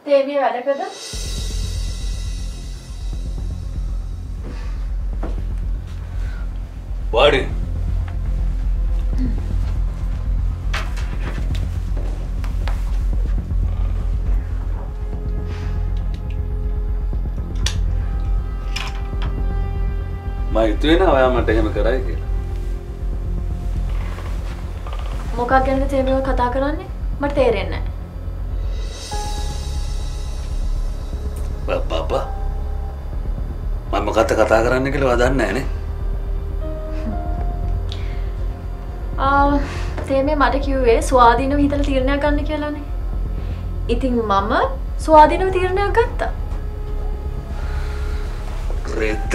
තේමිය වැඩකද? වාඩි. මම හිතුවේ ඔයා මට එහෙම කරයි කියලා. මොකක් ගැනද තේමිය කතා කරන්නේ? මට තේරෙන්නේ නැහැ. බබා. මම මොකක්ද කතා කරන්න කියලා ඔයා දන්නේ නැහැ නේ? තේමිය මට කිව්වේ ස්වාධීනව හිතලා තීරණයක් ගන්න කියලානේ. ඉතින් මම ස්වාධීනව තීරණයක් ගත්තා. රෙද්ද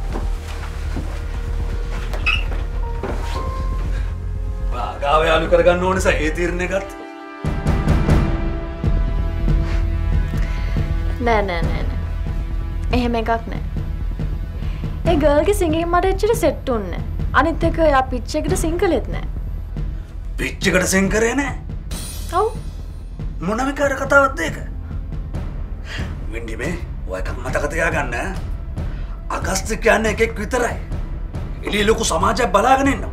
ගාව යාලු කරගන්න ඕන නිසා ඒ තීරණය ගත්තා. නෑ. එහෙම එකක් නෑ. ඒ ගර්ල්ගේ සිංගින් මට එච්චර සෙට් උන්නේ නෑ. අනිත් එක යා පිච් එකට සිං කළෙත් නෑ. පිච් එකට සිං කරේ නෑ? ඔව්. මොන විකාර කතාවක්ද ඒක? වෙන්ඩි මේ ඔය එකක් මතක තියාගන්න. අගස්ත් කියන්නේ එකෙක් විතරයි. එළිය ලොකු සමාජයක් බලාගෙන ඉන්නවා.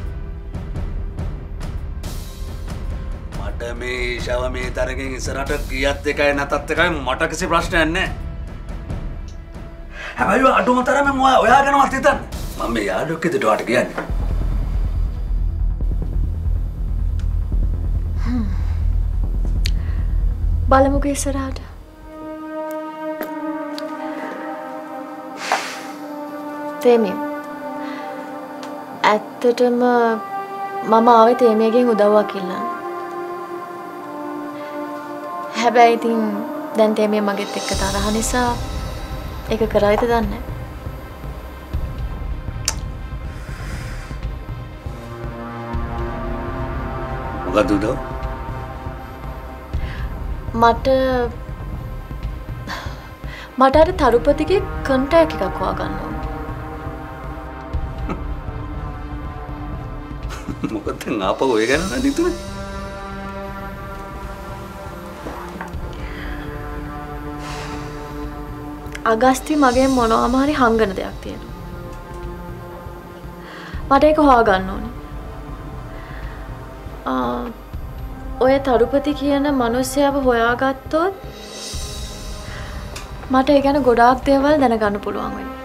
මේ ශව මේ තරගෙන් ඉස්සරහට ගියත් එකයි නැතත් එකයි මට කිසි ප්‍රශ්නයක් නැහැ. හැබැයි අඩුම තරමේ ඔයා ගැනවත් හිතන්න. මම මේ යාළුවෙක් විදිහට ඔයාට කියන්නේ. බලමුකෝ ඉස්සරහට. තේමිය. ඇත්තටම මම ආවේ තේමියගෙන් උදව්වක් ඉල්ලන්න. හැබැයි ඉතින් දැන් තේමිය මගෙත් එක්ක තරහ නිසා ඒක කරයිද දන්නේ නැහැ. මොකද උදව්? මට අර තරුපතිගේ කන්ටැක්ට් එකක් හොයාගන්න ඕන. මොකද ආපහු ඔය ගැන හිතුනේ? අගස්ති මගේ මොනවාම හරි හංගන දෙයක් තියෙනවා. මට ඒක හොයාගන්න ඕනේ. ඔය තරුපති කියන මිනිස්සයාව හොයාගත්තොත් මට ඒ ගැන ගොඩාක් දේවල් දැනගන්න පුළුවන් වෙයි.